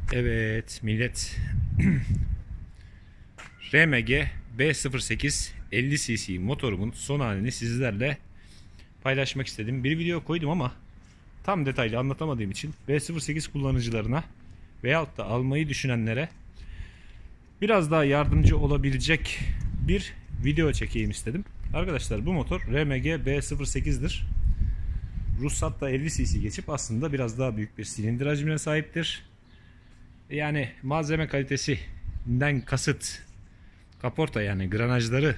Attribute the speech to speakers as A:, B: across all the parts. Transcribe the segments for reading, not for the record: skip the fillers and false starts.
A: Evet millet. RMG B08 50 cc motorumun son halini sizlerle paylaşmak istedim. Bir video koydum ama tam detaylı anlatamadığım için B08 kullanıcılarına veyahut da almayı düşünenlere biraz daha yardımcı olabilecek bir video çekeyim istedim. Arkadaşlar bu motor RMG B08'dir. Ruhsatta 50 cc geçip aslında biraz daha büyük bir silindir hacmine sahiptir. Yani malzeme kalitesinden kasıt kaporta, yani granajlarıdır,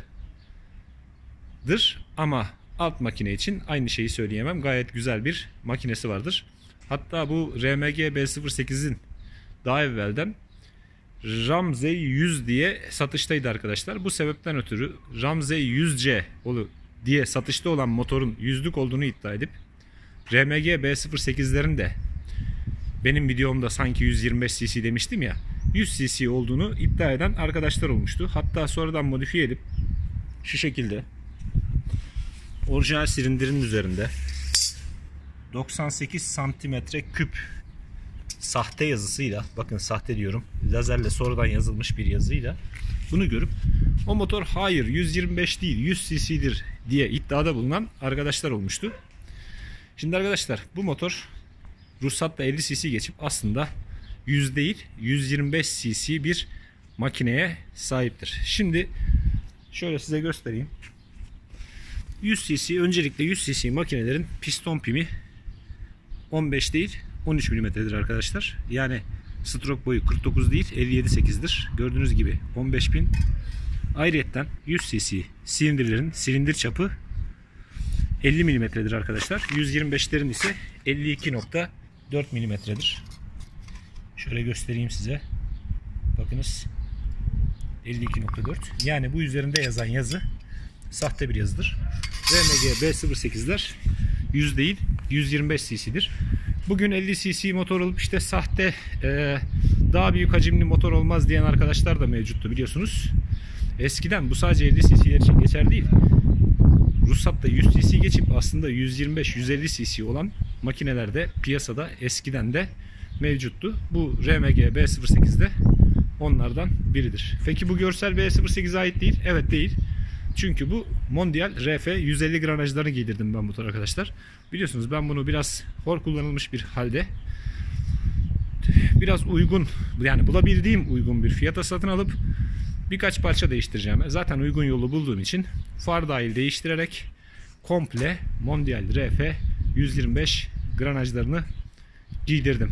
A: ama alt makine için aynı şeyi söyleyemem. Gayet güzel bir makinesi vardır. Hatta bu RMG B08'in daha evvelden Ramsey 100 diye satıştaydı arkadaşlar. Bu sebepten ötürü Ramsey 100C diye satışta olan motorun yüzlük olduğunu iddia edip RMG B08'lerin de benim videomda sanki 125 cc demiştim ya, 100 cc olduğunu iddia eden arkadaşlar olmuştu. Hatta sonradan modifiye edip şu şekilde orijinal silindirin üzerinde 98 santimetre küp sahte yazısıyla, bakın sahte diyorum, lazerle sonradan yazılmış bir yazıyla bunu görüp o motor hayır 125 değil 100 cc'dir diye iddiada bulunan arkadaşlar olmuştu. Şimdi arkadaşlar bu motor ruhsatla 50 cc geçip aslında 100 değil 125 cc bir makineye sahiptir. Şimdi şöyle size göstereyim. 100 cc, öncelikle 100 cc makinelerin piston pimi 15 değil 13 mm'dir arkadaşlar. Yani stroke boyu 49 değil 57.8'dir. Gördüğünüz gibi 15 pin. Ayrıyetten 100 cc silindirlerin silindir çapı 50 mm'dir arkadaşlar. 125'lerin ise 52.4 mm'dir. Şöyle göstereyim size. Bakınız 52.4. Yani bu üzerinde yazan yazı sahte bir yazıdır. RMG B08'ler 100 değil 125 cc'dir. Bugün 50 cc motor alıp işte sahte daha büyük hacimli motor olmaz diyen arkadaşlar da mevcuttu, biliyorsunuz. Eskiden bu sadece 50 cc'ler için geçer değil. Ruhsatta 100 cc geçip aslında 125-150 cc olan makineler de piyasada eskiden de mevcuttu. Bu RMG B08'de onlardan biridir. Peki bu görsel B08'e ait değil. Evet, değil. Çünkü bu Mondial RF 150 granajlarını giydirdim ben motor arkadaşlar. Biliyorsunuz ben bunu biraz hor kullanılmış bir halde biraz uygun, yani bulabildiğim uygun bir fiyata satın alıp birkaç parça değiştireceğim. Zaten uygun yolu bulduğum için far dahil değiştirerek komple Mondial RF 125 granajlarını giydirdim.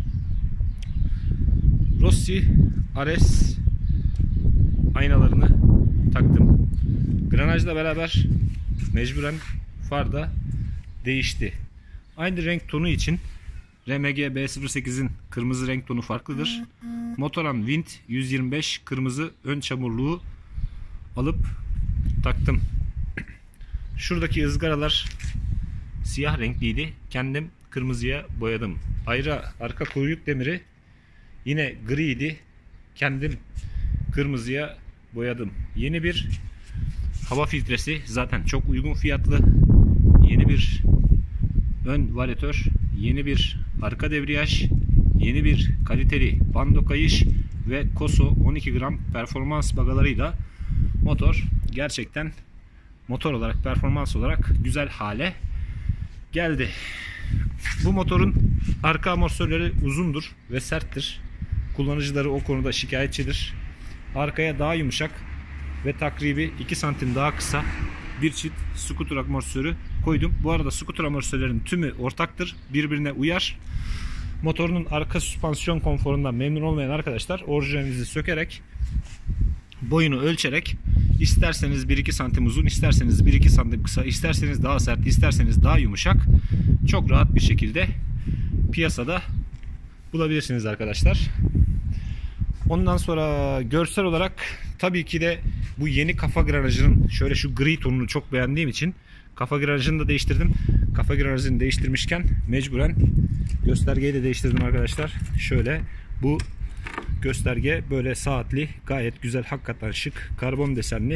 A: Rossi Ares aynalarını taktım. Granajla beraber mecburen far da değişti. Aynı renk tonu için RMG B08'in kırmızı renk tonu farklıdır. Motoran Wind 125 kırmızı ön çamurluğu alıp taktım. Şuradaki ızgaralar siyah renkliydi. Kendim kırmızıya boyadım. Ayrıca arka kuyruk demiri yine griydi. Kendim kırmızıya boyadım. Yeni bir hava filtresi, zaten çok uygun fiyatlı. Yeni bir ön varyatör, yeni bir arka debriyaj, yeni bir kaliteli bando kayış ve Koso 12 gram performans bagalarıyla motor gerçekten motor olarak, performans olarak güzel hale geldi. Bu motorun arka amortisörleri uzundur ve serttir. Kullanıcıları o konuda şikayetçidir. Arkaya daha yumuşak ve takribi 2 santim daha kısa bir çift scooter amortisörü koydum. Bu arada scooter amortisörlerin tümü ortaktır. Birbirine uyar. Motorunun arka süspansiyon konforundan memnun olmayan arkadaşlar orijinalinizi sökerek, boyunu ölçerek, isterseniz 1-2 santim uzun, isterseniz 1-2 santim kısa, isterseniz daha sert, isterseniz daha yumuşak, çok rahat bir şekilde piyasada bulabilirsiniz arkadaşlar. Ondan sonra görsel olarak tabii ki de bu yeni kafa granajının şöyle şu gri tonunu çok beğendiğim için kafa granajını da değiştirdim. Kafa granajını değiştirmişken mecburen göstergeyi de değiştirdim arkadaşlar. Şöyle bu gösterge böyle saatli, gayet güzel, hakikaten şık, karbon desenli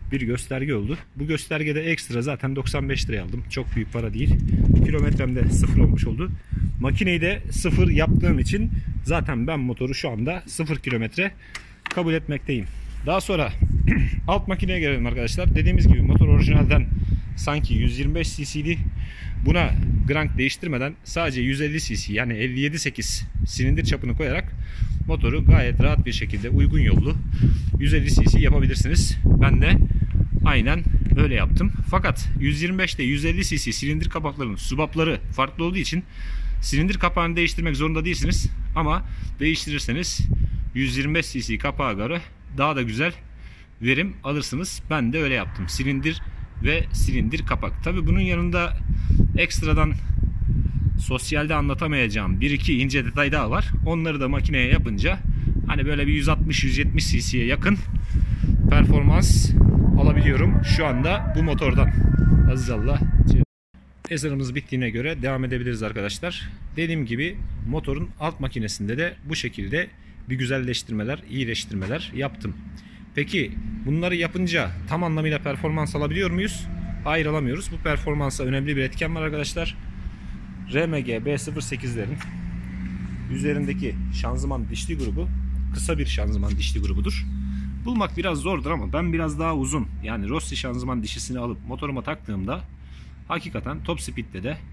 A: bir gösterge oldu. Bu göstergede ekstra zaten 95 liraya aldım. Çok büyük para değil. Kilometrem de 0 olmuş oldu. Makineyi de 0 yaptığım için zaten ben motoru şu anda 0 kilometre kabul etmekteyim. Daha sonra alt makineye gelelim arkadaşlar. Dediğimiz gibi motor orijinalden sanki 125 cc'di. Buna crank değiştirmeden sadece 150 cc yani 57.8 silindir çapını koyarak motoru gayet rahat bir şekilde uygun yollu 150 cc yapabilirsiniz. Ben de aynen öyle yaptım. Fakat 125 ile 150 cc silindir kapaklarının subapları farklı olduğu için silindir kapağını değiştirmek zorunda değilsiniz. Ama değiştirirseniz 125 cc kapağa göre daha da güzel verim alırsınız. Ben de öyle yaptım. Silindir ve silindir kapak. Tabi bunun yanında ekstradan sosyalde anlatamayacağım bir iki ince detay daha var. Onları da makineye yapınca hani böyle bir 160-170 cc'ye yakın performans alabiliyorum şu anda bu motordan. Azizallah. Ezanımız bittiğine göre devam edebiliriz arkadaşlar. Dediğim gibi motorun alt makinesinde de bu şekilde bir güzelleştirmeler, iyileştirmeler yaptım. Peki bunları yapınca tam anlamıyla performans alabiliyor muyuz? Hayır, alamıyoruz. Bu performansa önemli bir etken var arkadaşlar. RMG B08'lerin üzerindeki şanzıman dişli grubu kısa bir şanzıman dişli grubudur. Bulmak biraz zordur ama ben biraz daha uzun, yani Rossi şanzıman dişisini alıp motoruma taktığımda hakikaten top speed'de de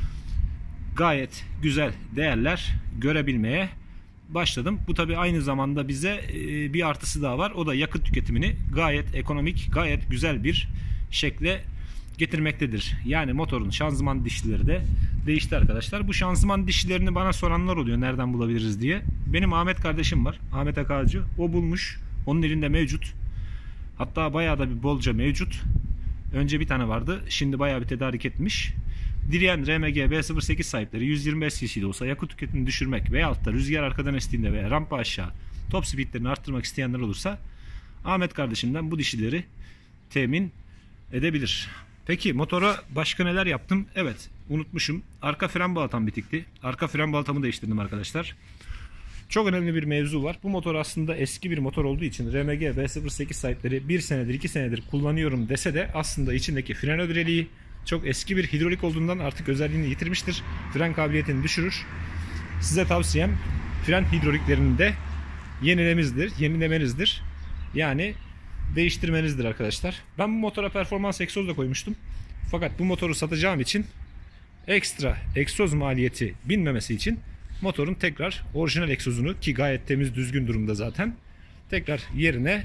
A: gayet güzel değerler görebilmeye başladım. Bu tabi aynı zamanda bize bir artısı daha var. O da yakıt tüketimini gayet ekonomik, gayet güzel bir şekle getirmektedir. Yani motorun şanzıman dişlileri de değişti arkadaşlar. Bu şanzıman dişlilerini bana soranlar oluyor, nereden bulabiliriz diye. Benim Ahmet kardeşim var, Ahmet Akağcı. O bulmuş. Onun elinde mevcut. Hatta bayağı da bir bolca mevcut. Önce bir tane vardı. Şimdi bayağı bir tedarik etmiş. Dileyen RMG B08 sahipleri 125 cc'de olsa yakıt tüketimini düşürmek veyahut da rüzgar arkadan estiğinde veya rampa aşağı top speedlerini arttırmak isteyenler olursa Ahmet kardeşimden bu dişileri temin edebilir. Peki motora başka neler yaptım? Evet, unutmuşum. Arka fren balatam bitikti. Arka fren balatamı değiştirdim arkadaşlar. Çok önemli bir mevzu var. Bu motor aslında eski bir motor olduğu için RMG B08 sahipleri 1 senedir 2 senedir kullanıyorum dese de aslında içindeki fren ödreliği çok eski bir hidrolik olduğundan artık özelliğini yitirmiştir. Fren kabiliyetini düşürür. Size tavsiyem fren hidroliklerini de yenilemenizdir. Yani değiştirmenizdir arkadaşlar. Ben bu motora performans egzoz da koymuştum. Fakat bu motoru satacağım için ekstra egzoz maliyeti binmemesi için motorun tekrar orijinal egzozunu, ki gayet temiz düzgün durumda zaten, tekrar yerine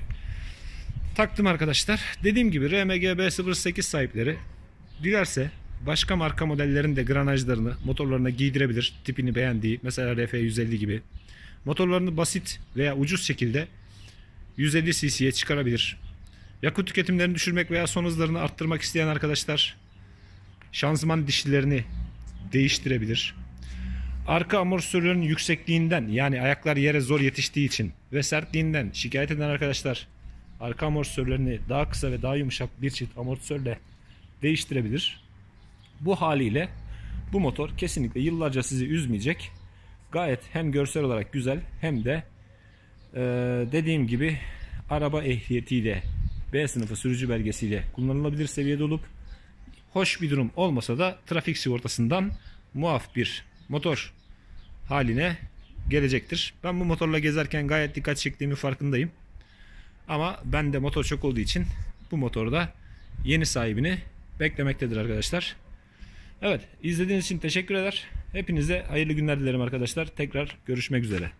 A: taktım arkadaşlar. Dediğim gibi RMG B08 sahipleri dilerse başka marka modellerin de granajlarını motorlarına giydirebilir. Tipini beğendiği, mesela RF150 gibi. Motorlarını basit veya ucuz şekilde 150 cc'ye çıkarabilir. Yakıt tüketimlerini düşürmek veya son hızlarını arttırmak isteyen arkadaşlar şanzıman dişlilerini değiştirebilir. Arka amortisörlerin yüksekliğinden, yani ayaklar yere zor yetiştiği için ve sertliğinden şikayet eden arkadaşlar arka amortisörlerini daha kısa ve daha yumuşak bir çift amortisörle değiştirebilir. Bu haliyle bu motor kesinlikle yıllarca sizi üzmeyecek. Gayet hem görsel olarak güzel hem de dediğim gibi araba ehliyetiyle, B sınıfı sürücü belgesiyle kullanılabilir seviyede olup hoş bir durum olmasa da trafik sigortasından muaf bir motor haline gelecektir. Ben bu motorla gezerken gayet dikkat çektiğimi farkındayım. Ama bende motor çok olduğu için bu motorda yeni sahibini beklemektedir arkadaşlar. Evet, izlediğiniz için teşekkür eder. Hepinize hayırlı günler dilerim arkadaşlar. Tekrar görüşmek üzere.